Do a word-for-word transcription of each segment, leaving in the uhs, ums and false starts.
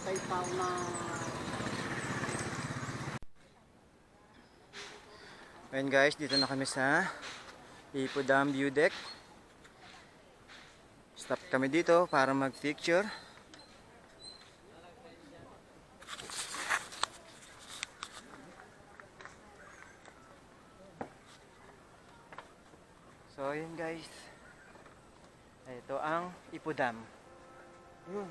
Tay tao na Ayun guys, dito na kami sa Ipo Dam View Deck. Stop kami dito para mag-picture. So ayun guys, ito ang Ipo Dam. Yun.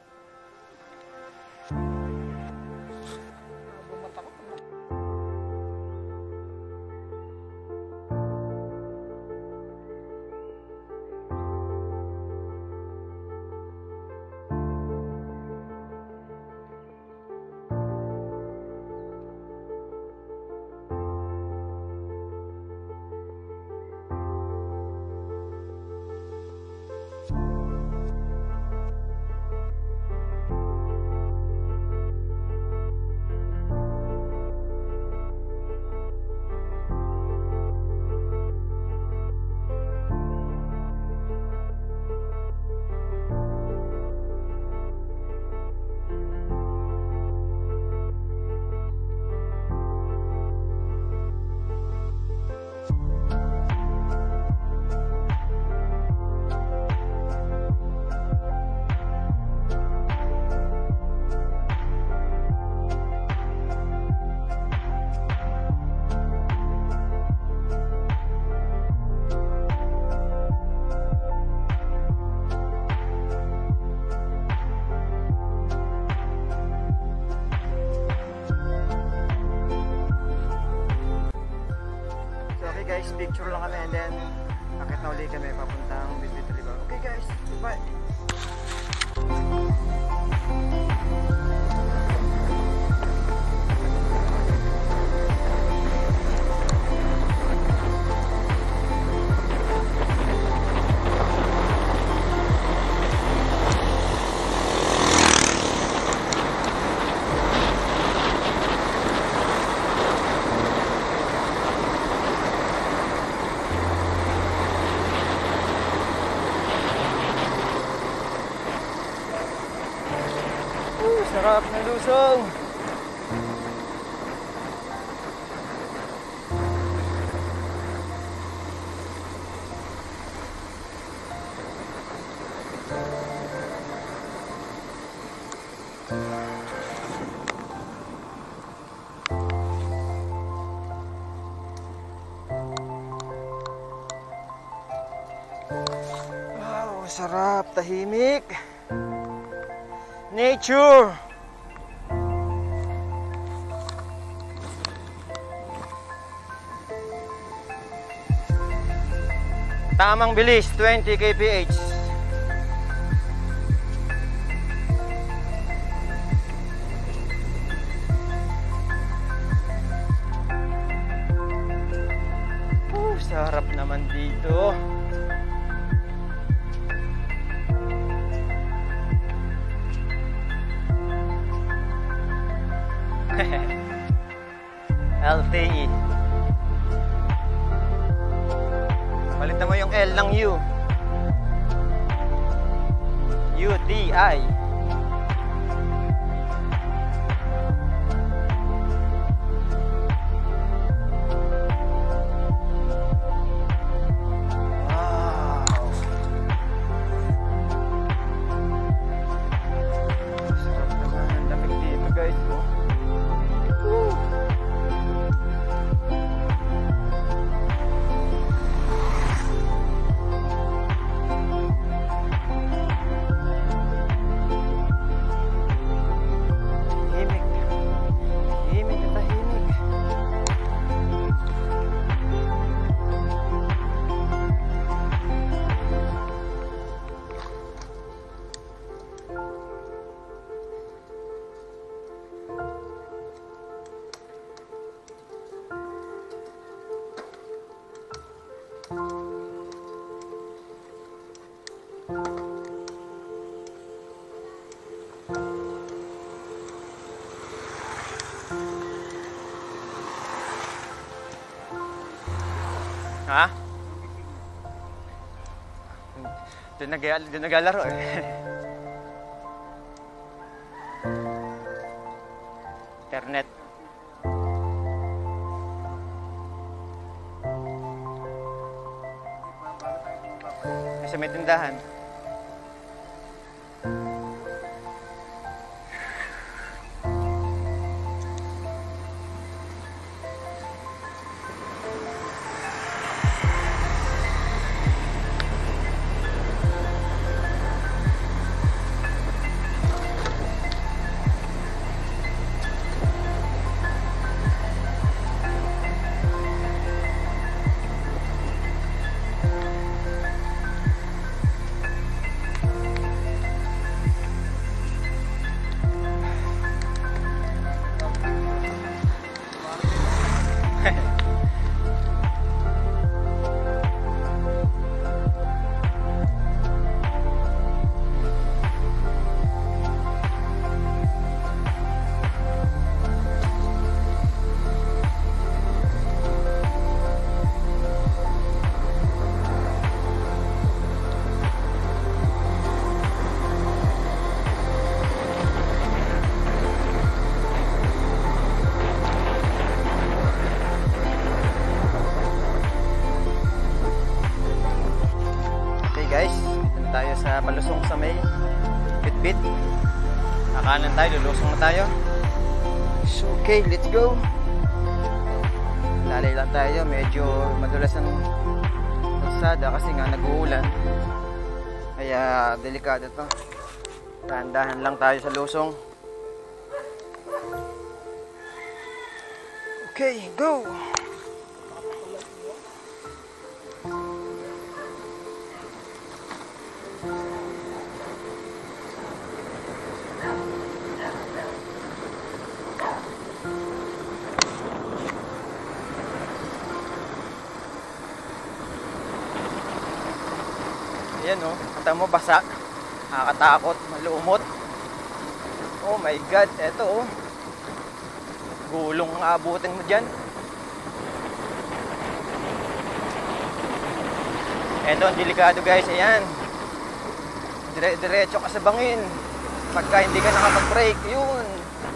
Picture lang kami and then akit na uli kami papuntang Bitbit River. Okay guys, bye! Sarap na lusong. Wow, sarap, tahimik. Nature. Tamang bilis, twenty kilometers per hour. Uh, sarap naman dito. L T E. Palitan mo yung L ng U. U T I. Ha? Doon nag- naglalaro eh. internet. Kasi may tindahan. Tayo sa palusong sa may Bitbit. Nakanan tayo, lulusong na tayo. So, okay, let's go. Lalay lang tayo, medyo madulas ang kalsada kasi nga nag-uulan. Kaya delikado to. Dahan-dahan lang tayo sa lusong. Okay, go! Ayan o, oh, kata mo basa, nakakatakot, malumot. Oh my god, eto o, oh. Gulong ang abutin mo dyan. Eto ang delikado guys, ayan. Dire-diretso ka sa bangin. Pagka hindi ka nakapag-brake, yun.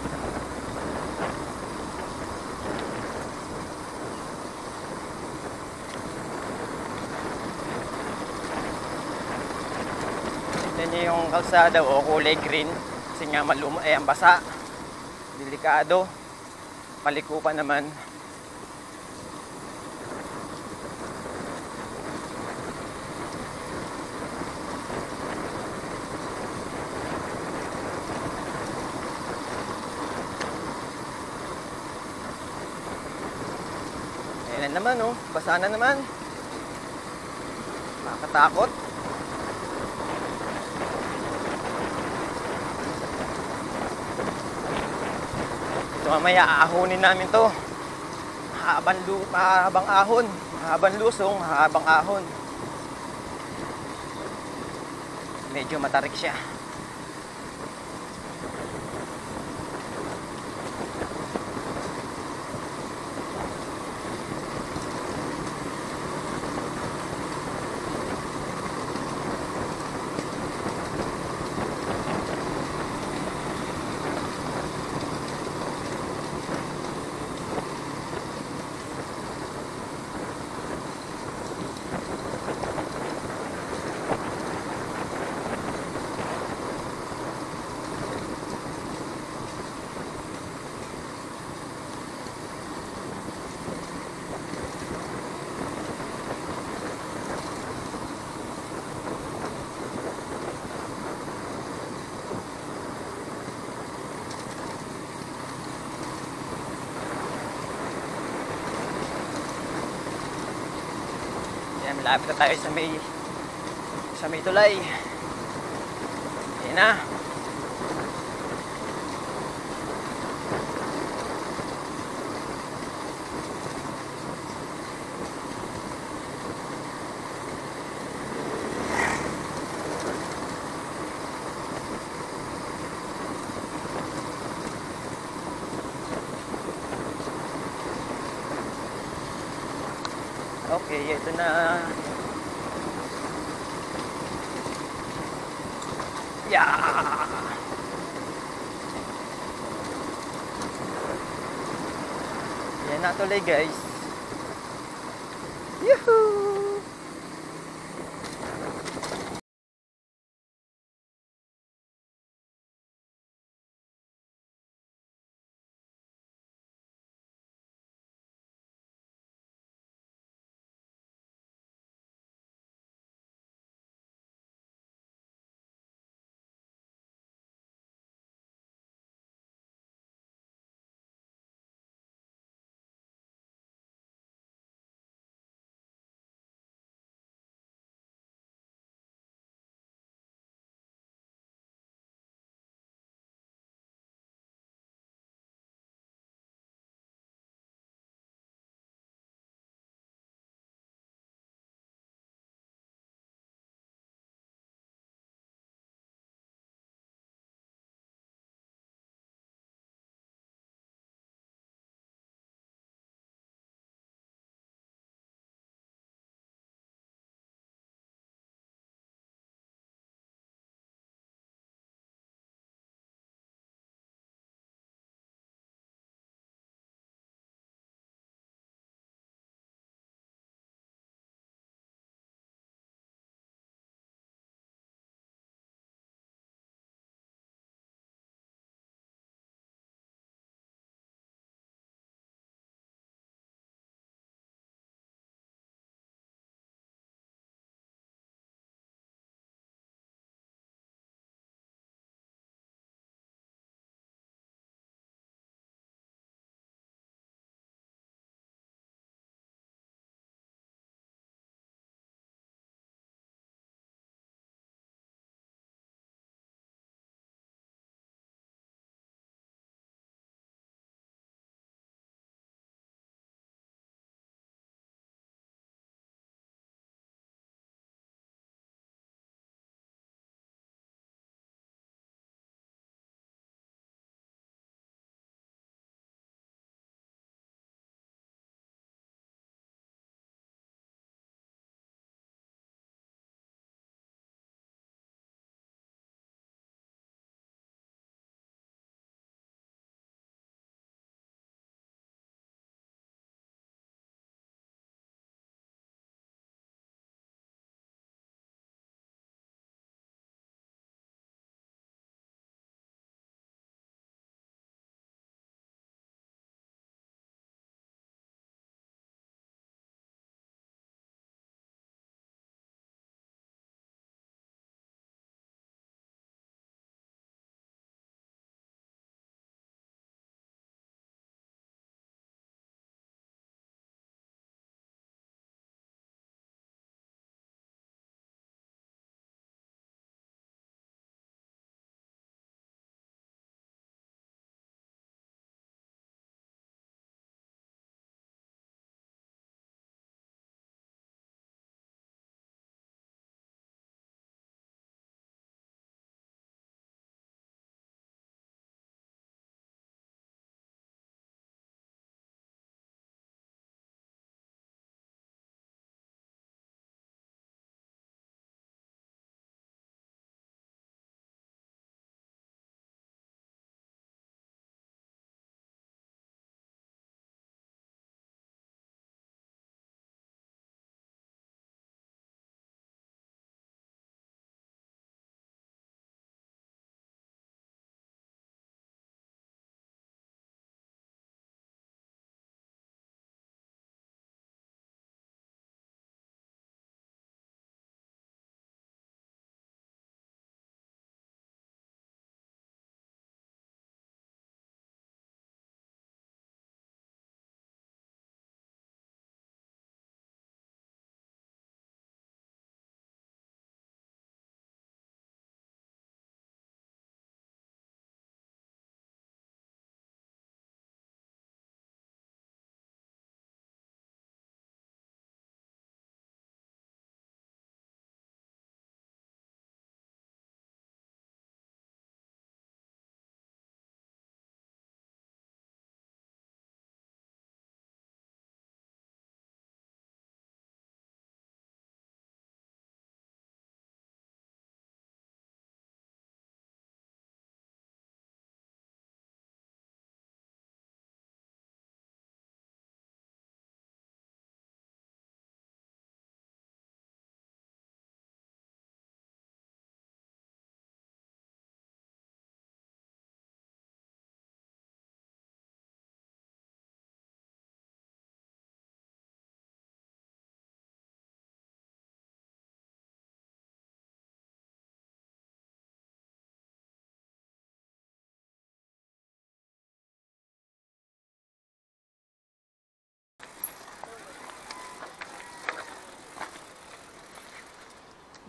Yan yung kalsada o kulay green kasi nga maluma, eh ang basa, delikado, paliko pa naman. Ayan na naman oh, basa na naman, nakakatakot. Mamaya aahonin namin to. Mahabang, lu mahabang ahon, mahabang lusong, mahabang ahon. Medyo matarik siya. Malapit na tayo sa may sa may tulay. Ayan na. Okay, ito na. Yeah. Ayun na tuloy guys. Yuhuu!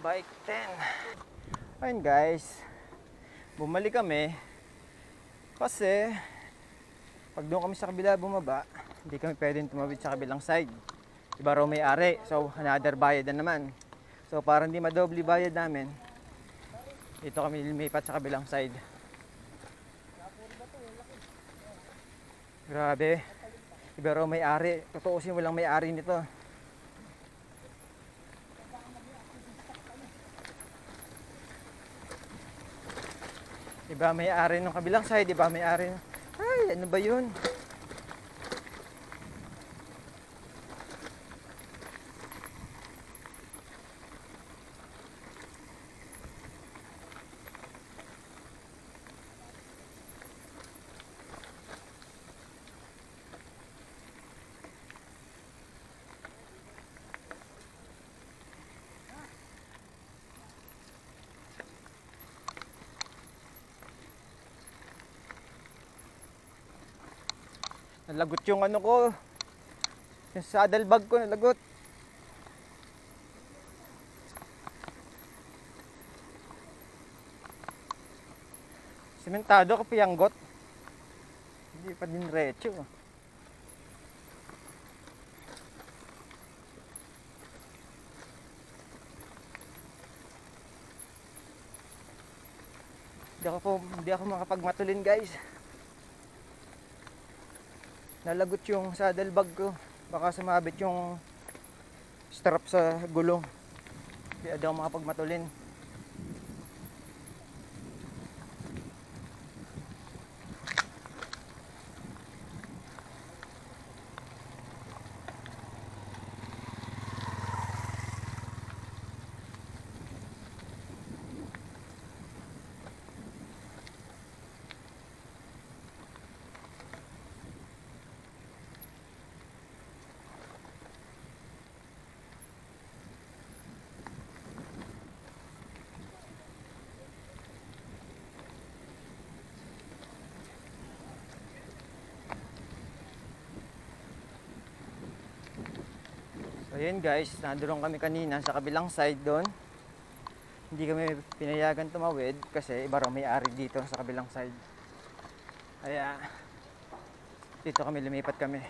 Bike ten. Ayun guys, bumalik kami kasi pag doon kami sa kabila bumaba, hindi kami pwedeng tumawid sa kabilang side. Iba raw may-ari, so another bayad na naman. So para hindi madoble bayad namin, dito kami lumipat sa kabilang side. Grabe, iba raw may-ari. Tutuusin walang may-ari nito. Iba may-ari ng kabilang side, iba may-ari. Ay, ano ba yun? Nalagot yung ano ko. Yung saddle bag ko nalagot. Sementado ko piyanggot. Hindi pa din diretso. Hindi ako po, hindi ako makapagmatulin guys. Nalagot yung saddle bag ko. Baka sumabit yung strap sa gulong. Hindi ako makapagmatulin. Ayun guys, nandoon kami kanina sa kabilang side doon. Hindi kami pinayagan tumawid kasi iba raw may-ari dito sa kabilang side. Kaya dito kami lumipat kami.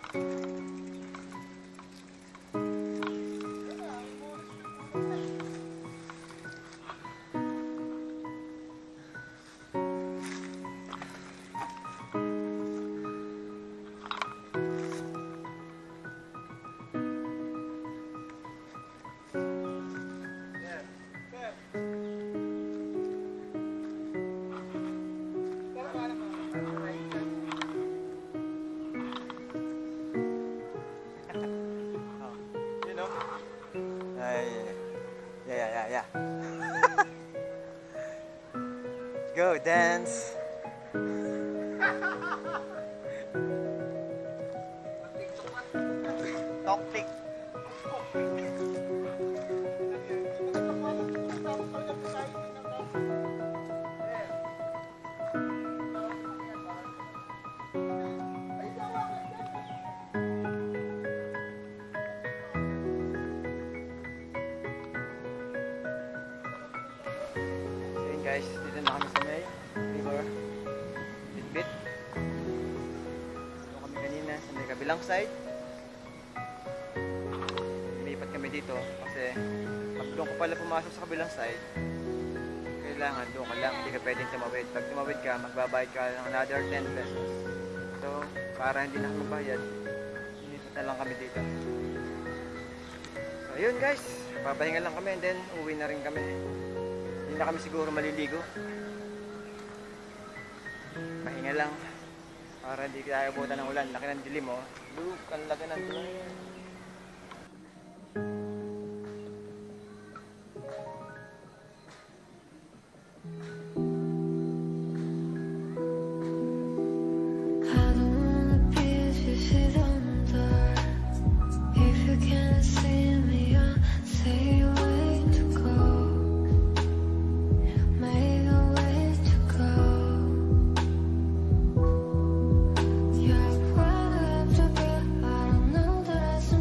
Go dance. Toktik. Guys, dito na kami sa may river Bitbit. Dito kami kanina sa may kabilang side. Lumipat kami dito kasi pag doon ko pala pumasok sa kabilang side, kailangan doon ka lang, hindi ka pwedeng tumawid. Pag tumawid ka, magbabayad ka ng another ten pesos. So, para hindi na magbayad, lumipat na lang kami dito. So, yun guys, papahinga lang kami and then uwi na rin kami. Hindi na kami siguro maliligo. Pahinga lang para hindi kaya abutan ng ulan. Laki ng dilim oh. Look, ang laki ng dilim. Yeah, where I have to be, I don't know that I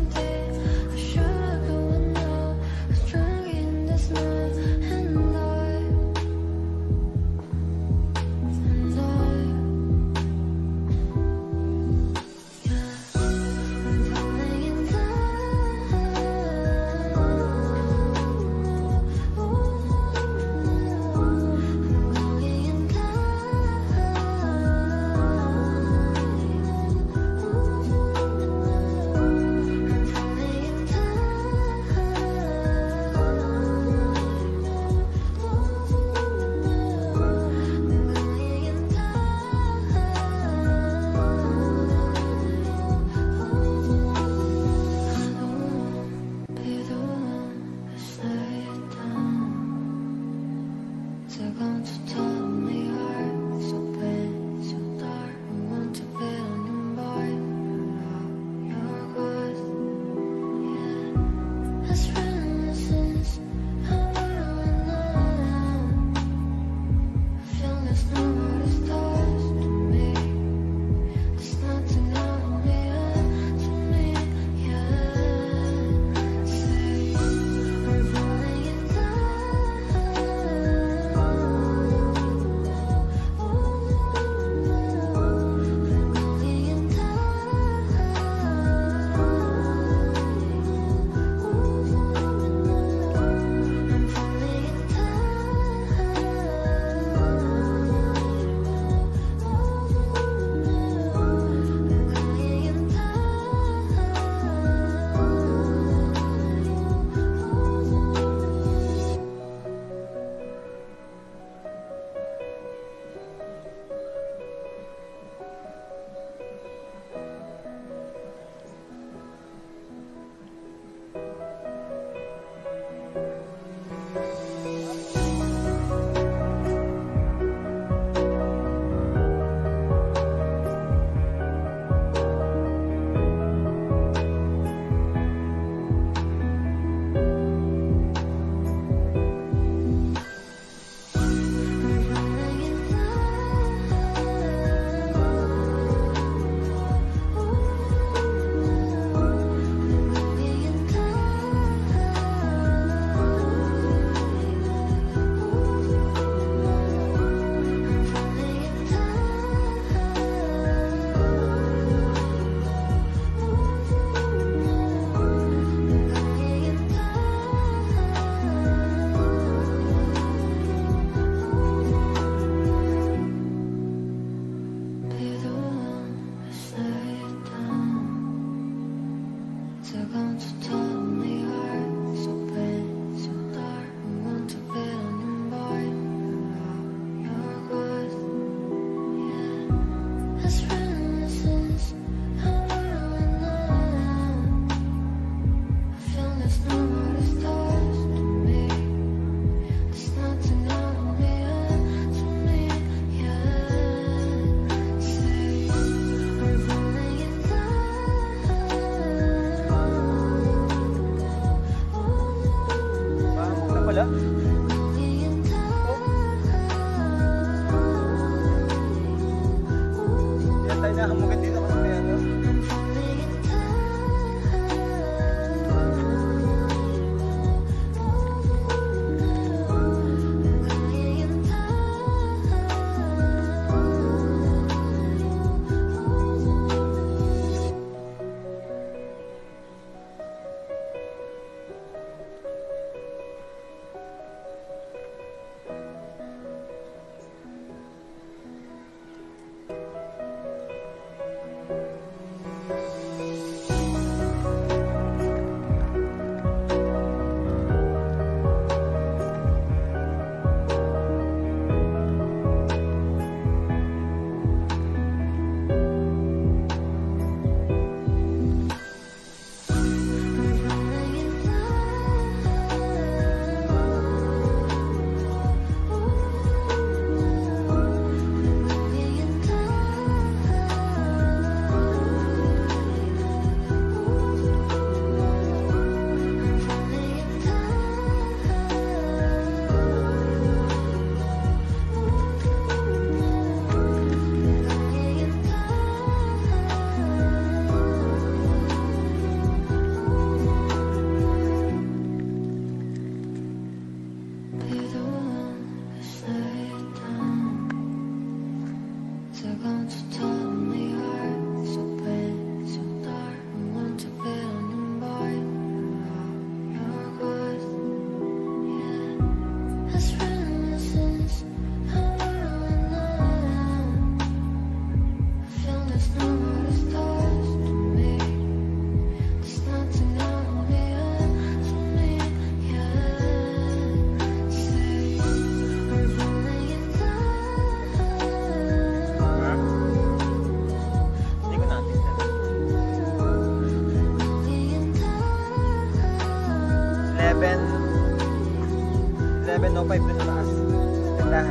seven oh five dun sa taas. Tandahan.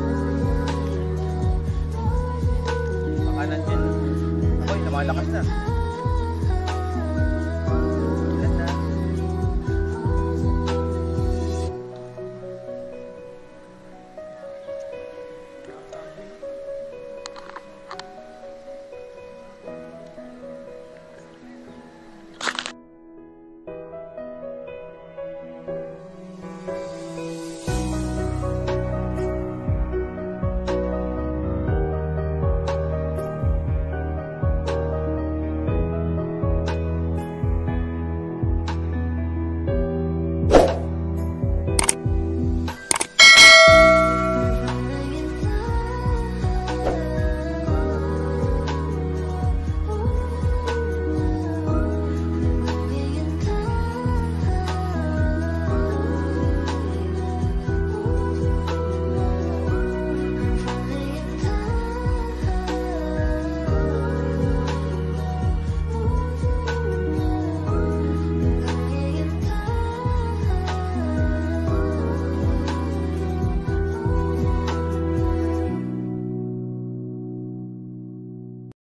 Baka nandiyan. Ako'y lumalakas na.